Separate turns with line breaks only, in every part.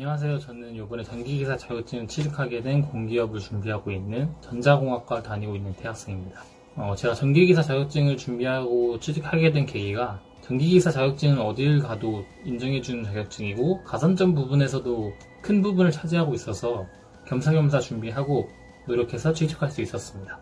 안녕하세요. 저는 이번에 전기기사 자격증을 취득하게 된 공기업을 준비하고 있는 전자공학과 다니고 있는 대학생입니다. 제가 전기기사 자격증을 준비하고 취직하게 된 계기가 전기기사 자격증은 어딜 가도 인정해주는 자격증이고 가산점 부분에서도 큰 부분을 차지하고 있어서 겸사겸사 준비하고 노력해서 취직할 수 있었습니다.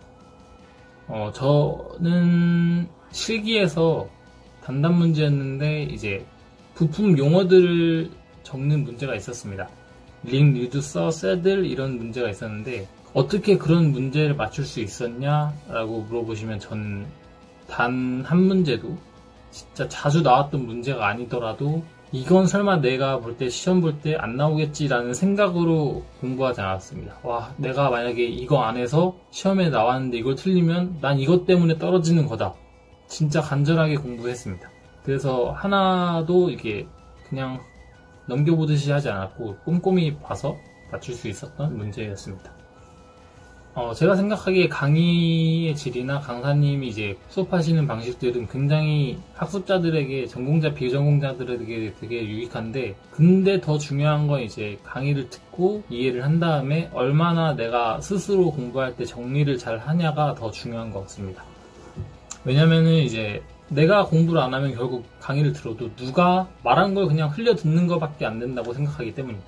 저는 실기에서 단답 문제였는데 이제 부품 용어들을 적는 문제가 있었습니다. 링, 리듀서, 세들 이런 문제가 있었는데 어떻게 그런 문제를 맞출 수 있었냐 라고 물어보시면 전 단 한 문제도 진짜 자주 나왔던 문제가 아니더라도 이건 설마 내가 볼 때 시험 볼 때 안 나오겠지라는 생각으로 공부하지 않았습니다. 와, 내가 만약에 이거 안에서 시험에 나왔는데 이걸 틀리면 난 이것 때문에 떨어지는 거다. 진짜 간절하게 공부했습니다. 그래서 하나도 이게 그냥 넘겨보듯이 하지 않았고 꼼꼼히 봐서 맞출 수 있었던 문제였습니다. 제가 생각하기에 강의의 질이나 강사님이 이제 수업하시는 방식들은 굉장히 학습자들에게, 전공자, 비전공자들에게 되게 유익한데, 근데 더 중요한 건 이제 강의를 듣고 이해를 한 다음에 얼마나 내가 스스로 공부할 때 정리를 잘 하냐가 더 중요한 것 같습니다. 왜냐면은 이제 내가 공부를 안 하면 결국 강의를 들어도 누가 말한 걸 그냥 흘려 듣는 것밖에 안 된다고 생각하기 때문입니다.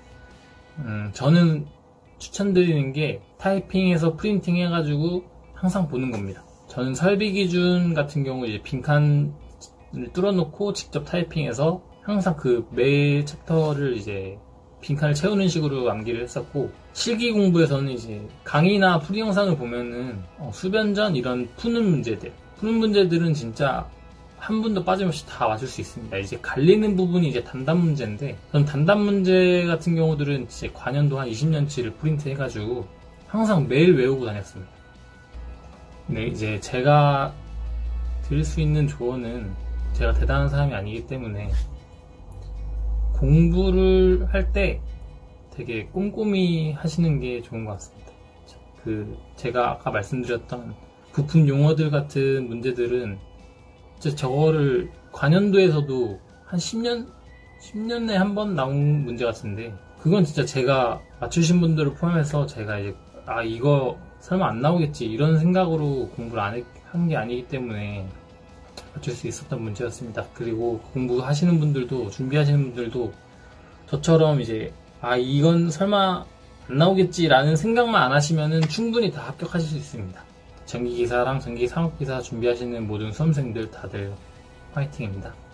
저는 추천드리는 게 타이핑해서 프린팅 해가지고 항상 보는 겁니다. 저는 설비 기준 같은 경우 이제 빈칸을 뚫어놓고 직접 타이핑해서 항상 그 매 챕터를 이제 빈칸을 채우는 식으로 암기를 했었고, 실기 공부에서는 이제 강의나 풀이 영상을 보면은 수변전 이런 푸는 문제들은 진짜 한 분도 빠짐없이 다 맞출 수 있습니다. 이제 갈리는 부분이 이제 단답 문제인데, 전 단답 문제 같은 경우들은 이제 관연도 한 20년치를 프린트 해가지고 항상 매일 외우고 다녔습니다. 네, 이제 제가 드릴 수 있는 조언은, 제가 대단한 사람이 아니기 때문에 공부를 할 때 되게 꼼꼼히 하시는 게 좋은 것 같습니다. 제가 아까 말씀드렸던 부품 용어들 같은 문제들은 진짜 저거를 관연도에서도 한 10년에 한 번 나온 문제 같은데, 그건 진짜 제가 맞추신 분들을 포함해서 제가 이제 이거 설마 안 나오겠지 이런 생각으로 공부를 한 게 아니기 때문에 맞출 수 있었던 문제였습니다. 그리고 공부하시는 분들도, 준비하시는 분들도 저처럼 이제 이건 설마 안 나오겠지라는 생각만 안 하시면은 충분히 다 합격하실 수 있습니다. 전기기사랑 전기상업기사 준비하시는 모든 수험생들 다들 화이팅입니다.